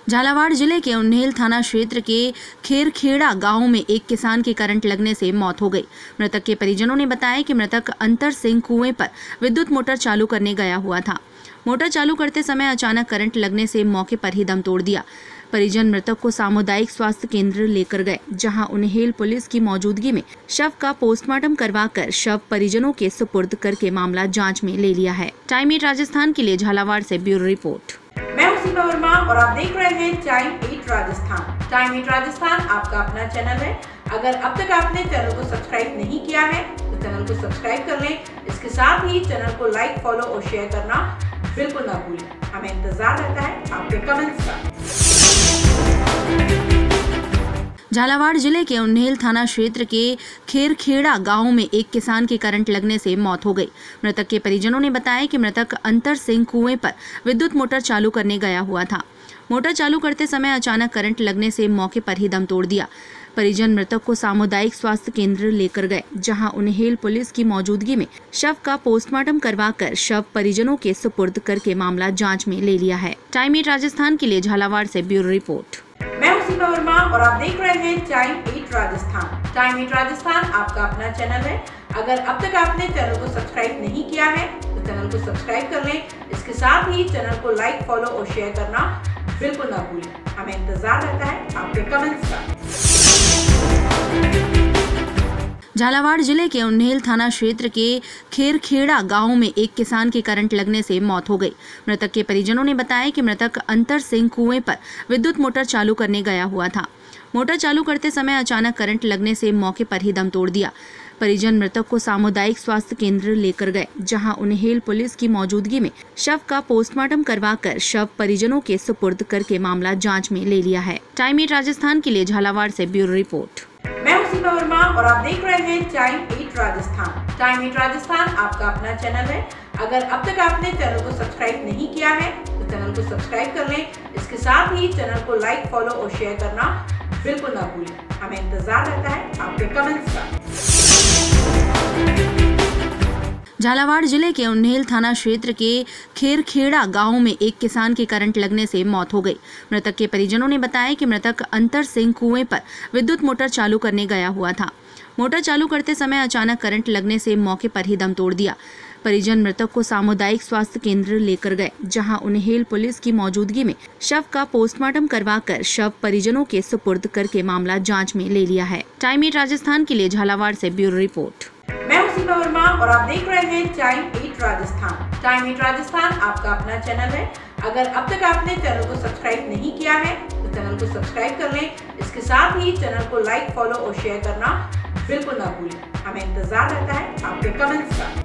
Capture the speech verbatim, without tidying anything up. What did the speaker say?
झालावाड़ जिले के उन्हेल थाना क्षेत्र के खेरखेड़ा गांव में एक किसान की करंट लगने से मौत हो गई। मृतक के परिजनों ने बताया कि मृतक अंतर सिंह कुएं पर विद्युत मोटर चालू करने गया हुआ था। मोटर चालू करते समय अचानक करंट लगने से मौके पर ही दम तोड़ दिया। परिजन मृतक को सामुदायिक स्वास्थ्य केंद्र लेकर गए, जहां उन्हेल पुलिस की मौजूदगी में शव का पोस्टमार्टम करवाकर शव परिजनों के सुपुर्द करके मामला जांच में ले लिया है। टाइम एट राजस्थान के लिए झालावाड़ से ब्यूरो रिपोर्ट। मैं हूं सीमा वर्मा और आप देख रहे हैं time at Rajasthan. Time at Rajasthan आपका अपना चैनल है। अगर अब तक आपने चैनल को सब्सक्राइब नहीं किया है तो चैनल को सब्सक्राइब कर लें। इसके साथ ही चैनल को लाइक, फॉलो और शेयर करना बिल्कुल ना भूलें। हमें इंतजार रहता है आपके कमेंट्स का। झालावाड़ जिले के उन्हेल थाना क्षेत्र के खेरखेड़ा गांव में एक किसान की करंट लगने से मौत हो गई। मृतक के परिजनों ने बताया कि मृतक अंतर सिंह कुएं पर विद्युत मोटर चालू करने गया हुआ था। मोटर चालू करते समय अचानक करंट लगने से मौके पर ही दम तोड़ दिया। परिजन मृतक को सामुदायिक स्वास्थ्य केंद्र लेकर गए, जहां उन्हेल पुलिस की मौजूदगी में शव का पोस्टमार्टम करवाकर शव परिजनों के सुपुर्द करके मामला जांच में ले लिया है। टाइम एट राजस्थान के लिए झालावाड़ से ब्यूरो रिपोर्ट। मैं हूं सीमा वर्मा और आप देख रहे हैं time at Rajasthan. Time at Rajasthan आपका अपना चैनल है। अगर अब तक आपने चैनल को सब्सक्राइब नहीं किया है तो चैनल को सब्सक्राइब कर लें। इसके साथ ही चैनल को लाइक, फॉलो और शेयर करना बिल्कुल ना भूलें। हमें इंतजार रहता है आपके कमेंट्स का। झालावाड़ जिले के उन्हेल थाना क्षेत्र के खेरखेड़ा गांव में एक किसान की करंट लगने से मौत हो गई। मृतक के परिजनों ने बताया कि मृतक अंतर सिंह कुएं पर विद्युत मोटर चालू करने गया हुआ था। मोटर चालू करते समय अचानक करंट लगने से मौके पर ही दम तोड़ दिया। परिजन मृतक को सामुदायिक स्वास्थ्य केंद्र लेकर गए, जहां उन्हेल पुलिस की मौजूदगी में शव का पोस्टमार्टम करवाकर शव परिजनों के सुपुर्द करके मामला जांच में ले लिया है। टाइम एट राजस्थान के लिए झालावाड़ से ब्यूरो रिपोर्ट। मैं हूं सीमा वर्मा और आप देख रहे हैं time at Rajasthan. Time at Rajasthan आपका अपना चैनल है। अगर अब तक आपने चैनल को सब्सक्राइब नहीं किया है तो चैनल को सब्सक्राइब कर लें। इसके साथ ही चैनल को लाइक, फॉलो और शेयर करना बिल्कुल ना भूलें। हमें इंतजार रहता है आपके कमेंट्स का। झालावाड़ जिले के उन्हेल थाना क्षेत्र के खेरखेड़ा गांव में एक किसान की करंट लगने से मौत हो गई। मृतक के परिजनों ने बताया कि मृतक अंतर सिंह कुएं पर विद्युत मोटर चालू करने गया हुआ था। मोटर चालू करते समय अचानक करंट लगने से मौके पर ही दम तोड़ दिया। परिजन मृतक को सामुदायिक स्वास्थ्य केंद्र लेकर गए, जहां उन्हेल पुलिस की मौजूदगी में शव का पोस्टमार्टम करवाकर शव परिजनों के सुपुर्द करके मामला जांच में ले लिया है। टाइम एट राजस्थान के लिए झालावाड़ से ब्यूरो रिपोर्ट। मैं हूं सीमा वर्मा और आप देख रहे हैं time at Rajasthan. Time at Rajasthan आपका अपना चैनल है। अगर अब तक आपने चैनल को सब्सक्राइब नहीं किया है तो चैनल को सब्सक्राइब कर लें। इसके साथ ही चैनल को लाइक, फॉलो और शेयर करना बिल्कुल ना भूलें। हमें इंतजार रहता है आपके कमेंट्स का।